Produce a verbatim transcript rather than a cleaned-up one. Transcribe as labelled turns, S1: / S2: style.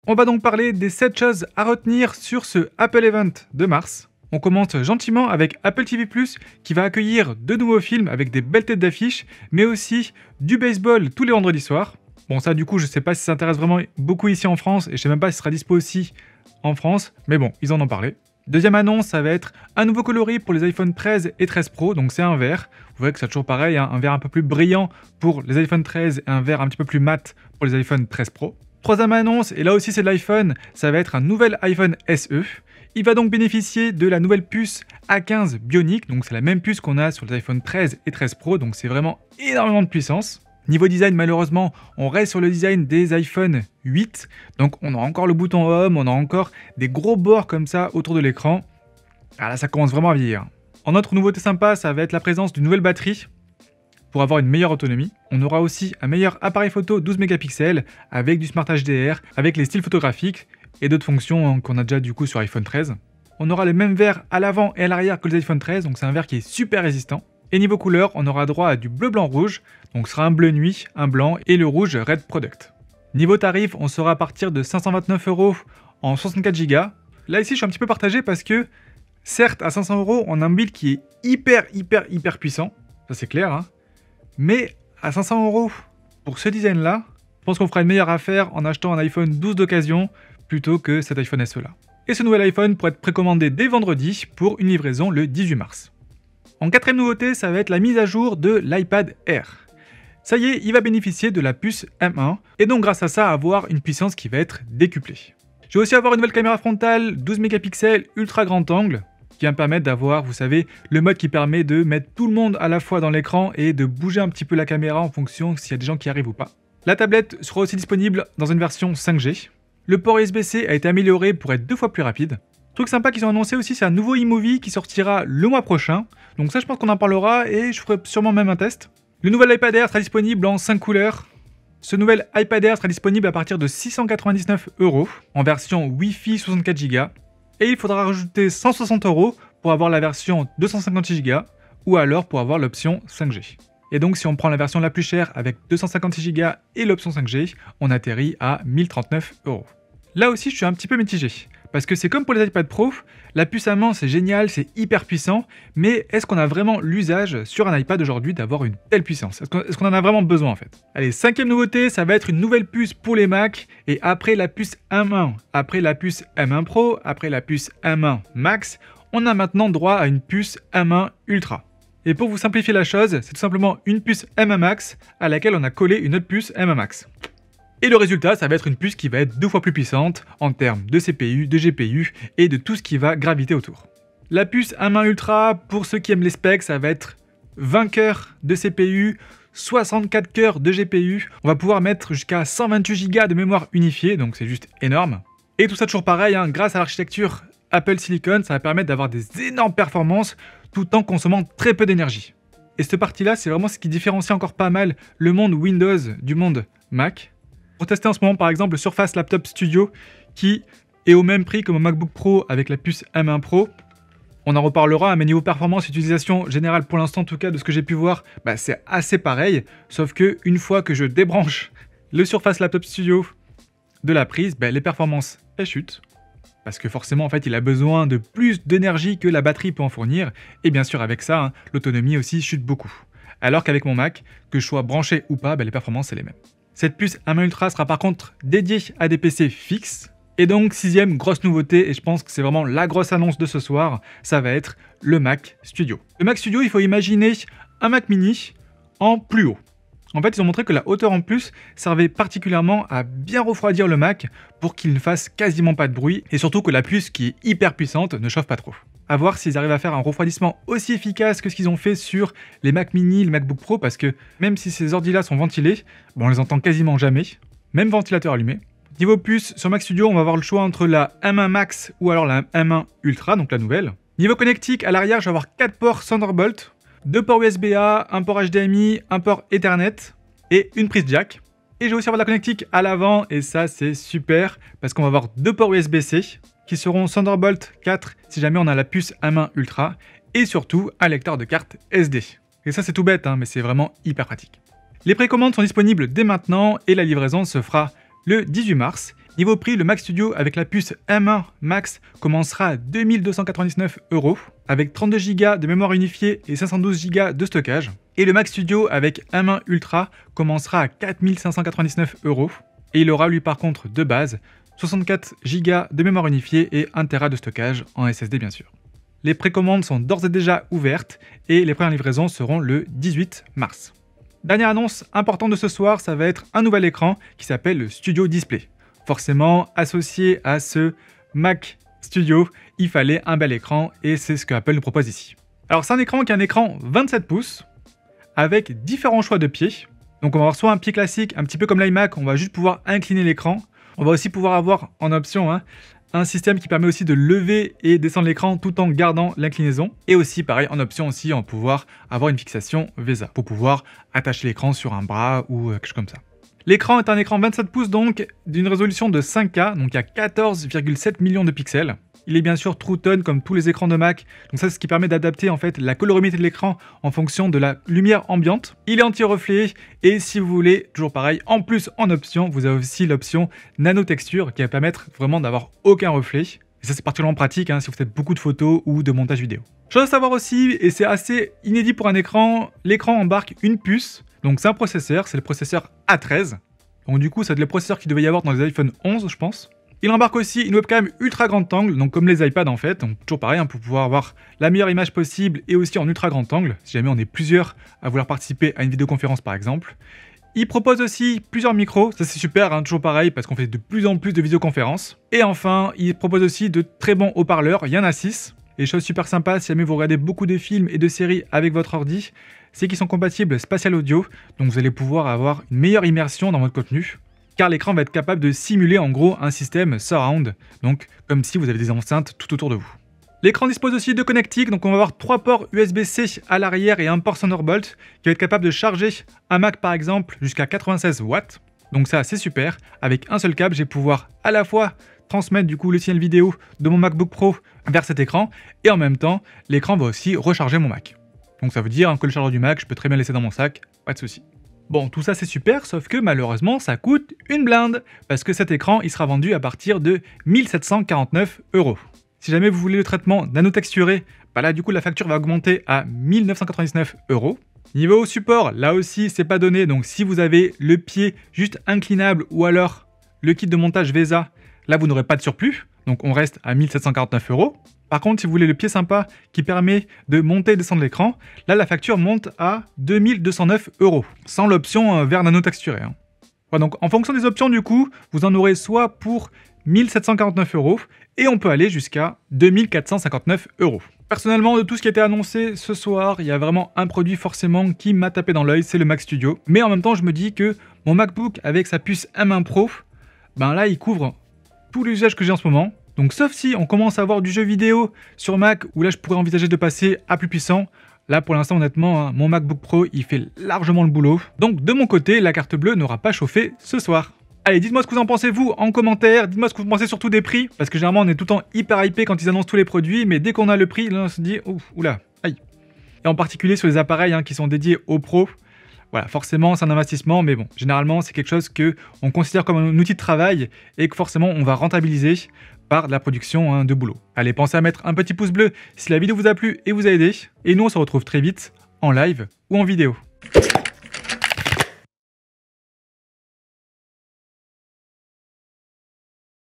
S1: On va donc parler des sept choses à retenir sur ce Apple Event de mars. On commence gentiment avec Apple T V plus, qui va accueillir de nouveaux films avec des belles têtes d'affiche, mais aussi du baseball tous les vendredis soirs. Bon, ça du coup je sais pas si ça intéresse vraiment beaucoup ici en France, et je sais même pas si ça sera dispo aussi en France, mais bon, ils en ont parlé. Deuxième annonce, ça va être un nouveau coloris pour les iPhone treize et treize Pro, donc c'est un vert. Vous voyez que c'est toujours pareil, hein, un vert un peu plus brillant pour les iPhone treize et un vert un petit peu plus mat pour les iPhone treize Pro. Troisième annonce, et là aussi c'est de l'iPhone, ça va être un nouvel iPhone S E. Il va donc bénéficier de la nouvelle puce A quinze Bionic, donc c'est la même puce qu'on a sur les iPhone treize et treize Pro, donc c'est vraiment énormément de puissance. Niveau design, malheureusement, on reste sur le design des iPhone huit, donc on a encore le bouton Home, on a encore des gros bords comme ça autour de l'écran. Ah là, ça commence vraiment à vieillir. En autre nouveauté sympa, ça va être la présence d'une nouvelle batterie pour avoir une meilleure autonomie. On aura aussi un meilleur appareil photo douze mégapixels avec du Smart H D R, avec les styles photographiques et d'autres fonctions qu'on a déjà du coup sur iPhone treize. On aura le même verre à l'avant et à l'arrière que les iPhone treize, donc c'est un verre qui est super résistant. Et niveau couleur, on aura droit à du bleu, blanc, rouge, donc ce sera un bleu nuit, un blanc et le rouge Red Product. Niveau tarif, on sera à partir de cinq cent vingt-neuf euros en soixante-quatre gigas. Là ici, je suis un petit peu partagé parce que, certes, à cinq cents euros, on a un build qui est hyper, hyper, hyper puissant, ça c'est clair, hein. Mais à cinq cents euros pour ce design-là, je pense qu'on fera une meilleure affaire en achetant un iPhone douze d'occasion plutôt que cet iPhone S E là. Et ce nouvel iPhone pourrait être précommandé dès vendredi pour une livraison le dix-huit mars. En quatrième nouveauté, ça va être la mise à jour de l'iPad Air. Ça y est, il va bénéficier de la puce M un, et donc grâce à ça, avoir une puissance qui va être décuplée. Je vais aussi avoir une nouvelle caméra frontale douze mégapixels ultra grand angle, qui va me permettre d'avoir, vous savez, le mode qui permet de mettre tout le monde à la fois dans l'écran et de bouger un petit peu la caméra en fonction s'il y a des gens qui arrivent ou pas. La tablette sera aussi disponible dans une version cinq G. Le port U S B C a été amélioré pour être deux fois plus rapide. Truc sympa qu'ils ont annoncé aussi, c'est un nouveau iMovie qui sortira le mois prochain. Donc ça, je pense qu'on en parlera et je ferai sûrement même un test. Le nouvel iPad Air sera disponible en cinq couleurs. Ce nouvel iPad Air sera disponible à partir de six cent quatre-vingt-dix-neuf euros en version Wi-Fi soixante-quatre gigas. Et il faudra rajouter cent soixante euros pour avoir la version deux cent cinquante-six gigas ou alors pour avoir l'option cinq G. Et donc si on prend la version la plus chère avec deux cent cinquante-six gigas et l'option cinq G, on atterrit à mille trente-neuf euros. Là aussi, je suis un petit peu mitigé. Parce que c'est comme pour les iPad Pro, la puce à main c'est génial, c'est hyper puissant, mais est-ce qu'on a vraiment l'usage sur un iPad aujourd'hui d'avoir une telle puissance? Est-ce qu'on est-ce qu'on en a vraiment besoin en fait? Allez, cinquième nouveauté, ça va être une nouvelle puce pour les Mac, et après la puce M un, après la puce M un Pro, après la puce M un Max, on a maintenant droit à une puce M un Ultra. Et pour vous simplifier la chose, c'est tout simplement une puce M un Max à laquelle on a collé une autre puce M un Max. Et le résultat, ça va être une puce qui va être deux fois plus puissante en termes de C P U, de G P U et de tout ce qui va graviter autour. La puce M un Ultra, pour ceux qui aiment les specs, ça va être vingt cœurs de C P U, soixante-quatre cœurs de G P U. On va pouvoir mettre jusqu'à cent vingt-huit gigas de mémoire unifiée, donc c'est juste énorme. Et tout ça toujours pareil, hein, grâce à l'architecture Apple Silicon, ça va permettre d'avoir des énormes performances tout en consommant très peu d'énergie. Et cette partie-là, c'est vraiment ce qui différencie encore pas mal le monde Windows du monde Mac. Pour tester en ce moment par exemple le Surface Laptop Studio qui est au même prix que mon MacBook Pro avec la puce M un Pro. On en reparlera, mais niveau performance, utilisation générale pour l'instant en tout cas de ce que j'ai pu voir, bah, c'est assez pareil. Sauf que une fois que je débranche le Surface Laptop Studio de la prise, bah, les performances elles chutent. Parce que forcément en fait il a besoin de plus d'énergie que la batterie peut en fournir. Et bien sûr avec ça, hein, l'autonomie aussi chute beaucoup. Alors qu'avec mon Mac, que je sois branché ou pas, bah, les performances c'est les mêmes. Cette puce M un Ultra sera par contre dédiée à des P C fixes. Et donc, sixième grosse nouveauté, et je pense que c'est vraiment la grosse annonce de ce soir, ça va être le Mac Studio. Le Mac Studio, il faut imaginer un Mac mini en plus haut. En fait, ils ont montré que la hauteur en plus servait particulièrement à bien refroidir le Mac pour qu'il ne fasse quasiment pas de bruit, et surtout que la puce, qui est hyper puissante, ne chauffe pas trop. À voir s'ils arrivent à faire un refroidissement aussi efficace que ce qu'ils ont fait sur les Mac mini, le MacBook Pro, parce que même si ces ordi-là sont ventilés, bon, on les entend quasiment jamais, même ventilateur allumé. Niveau puce, sur Mac Studio, on va avoir le choix entre la M un Max ou alors la M un Ultra, donc la nouvelle. Niveau connectique, à l'arrière, je vais avoir quatre ports Thunderbolt, deux ports U S B A, un port H D M I, un port Ethernet et une prise jack. Et je vais aussi avoir de la connectique à l'avant, et ça c'est super, parce qu'on va avoir deux ports U S B C, qui seront Thunderbolt quatre si jamais on a la puce M un Ultra, et surtout un lecteur de carte S D. Et ça c'est tout bête, hein, mais c'est vraiment hyper pratique. Les précommandes sont disponibles dès maintenant, et la livraison se fera le dix-huit mars. Niveau prix, le Mac Studio avec la puce M un Max commencera à deux mille deux cent quatre-vingt-dix-neuf euros, avec trente-deux giga de mémoire unifiée et cinq cent douze giga de stockage. Et le Mac Studio avec M un Ultra commencera à quatre mille cinq cent quatre-vingt-dix-neuf euros. Et il aura lui par contre de base soixante-quatre giga de mémoire unifiée et un téra de stockage en S S D bien sûr. Les précommandes sont d'ores et déjà ouvertes et les premières livraisons seront le dix-huit mars. Dernière annonce importante de ce soir, ça va être un nouvel écran qui s'appelle le Studio Display. Forcément, associé à ce Mac Studio, il fallait un bel écran et c'est ce que Apple nous propose ici. Alors c'est un écran qui est un écran vingt-sept pouces avec différents choix de pieds. Donc on va avoir soit un pied classique, un petit peu comme l'iMac, on va juste pouvoir incliner l'écran. On va aussi pouvoir avoir en option hein, un système qui permet aussi de lever et descendre l'écran tout en gardant l'inclinaison. Et aussi pareil en option aussi on va pouvoir avoir une fixation V E S A pour pouvoir attacher l'écran sur un bras ou quelque chose comme ça. L'écran est un écran vingt-sept pouces donc d'une résolution de cinq K, donc il y a quatorze virgule sept millions de pixels. Il est bien sûr True Tone comme tous les écrans de Mac, donc ça c'est ce qui permet d'adapter en fait la colorimétrie de l'écran en fonction de la lumière ambiante. Il est anti-reflet et si vous voulez, toujours pareil, en plus en option, vous avez aussi l'option Nano Texture qui va permettre vraiment d'avoir aucun reflet. Et ça c'est particulièrement pratique hein, si vous faites beaucoup de photos ou de montage vidéo. Chose à savoir aussi, et c'est assez inédit pour un écran, l'écran embarque une puce. Donc c'est un processeur, c'est le processeur A treize. Donc du coup, c'est le processeur qu'il devait y avoir dans les iPhone onze, je pense. Il embarque aussi une webcam ultra grand angle, donc comme les iPads en fait. Donc toujours pareil, hein, pour pouvoir avoir la meilleure image possible et aussi en ultra grand angle, si jamais on est plusieurs à vouloir participer à une vidéoconférence par exemple. Il propose aussi plusieurs micros, ça c'est super, hein, toujours pareil, parce qu'on fait de plus en plus de vidéoconférences. Et enfin, il propose aussi de très bons haut-parleurs, il y en a six. Et chose super sympa, si jamais vous regardez beaucoup de films et de séries avec votre ordi, c'est qu'ils sont compatibles spatial audio, donc vous allez pouvoir avoir une meilleure immersion dans votre contenu, car l'écran va être capable de simuler en gros un système surround, donc comme si vous avez des enceintes tout autour de vous. L'écran dispose aussi de connectiques, donc on va avoir trois ports U S B C à l'arrière et un port Thunderbolt, qui va être capable de charger un Mac par exemple jusqu'à quatre-vingt-seize watts, donc ça c'est super, avec un seul câble, je vais pouvoir à la fois transmettre du coup le signal vidéo de mon MacBook Pro vers cet écran, et en même temps, l'écran va aussi recharger mon Mac. Donc ça veut dire que le chargeur du Mac, je peux très bien laisser dans mon sac, pas de souci. Bon, tout ça c'est super, sauf que malheureusement ça coûte une blinde, parce que cet écran il sera vendu à partir de mille sept cent quarante-neuf euros. Si jamais vous voulez le traitement nanotexturé, bah là du coup la facture va augmenter à mille neuf cent quatre-vingt-dix-neuf euros. Niveau support, là aussi c'est pas donné, donc si vous avez le pied juste inclinable ou alors le kit de montage V E S A, là vous n'aurez pas de surplus, donc on reste à mille sept cent quarante-neuf euros. Par contre, si vous voulez le pied sympa qui permet de monter et descendre l'écran, là la facture monte à deux mille deux cent neuf euros, sans l'option vers nanotexturé. Hein. Voilà, donc en fonction des options du coup, vous en aurez soit pour mille sept cent quarante-neuf euros et on peut aller jusqu'à deux mille quatre cent cinquante-neuf euros. Personnellement, de tout ce qui a été annoncé ce soir, il y a vraiment un produit forcément qui m'a tapé dans l'œil, c'est le Mac Studio. Mais en même temps, je me dis que mon MacBook avec sa puce M un Pro, ben là il couvre tout l'usage que j'ai en ce moment. Donc sauf si on commence à avoir du jeu vidéo sur Mac, où là je pourrais envisager de passer à plus puissant. Là pour l'instant honnêtement, hein, mon MacBook Pro il fait largement le boulot. Donc de mon côté, la carte bleue n'aura pas chauffé ce soir. Allez, dites-moi ce que vous en pensez vous en commentaire, dites-moi ce que vous pensez surtout des prix, parce que généralement on est tout le temps hyper hypé quand ils annoncent tous les produits, mais dès qu'on a le prix, là on se dit, ouf, oula, aïe. Et en particulier sur les appareils hein, qui sont dédiés aux pros. Voilà, forcément c'est un investissement, mais bon, généralement c'est quelque chose que on considère comme un outil de travail et que forcément on va rentabiliser par de la production hein, de boulot. Allez, pensez à mettre un petit pouce bleu si la vidéo vous a plu et vous a aidé, et nous on se retrouve très vite en live ou en vidéo.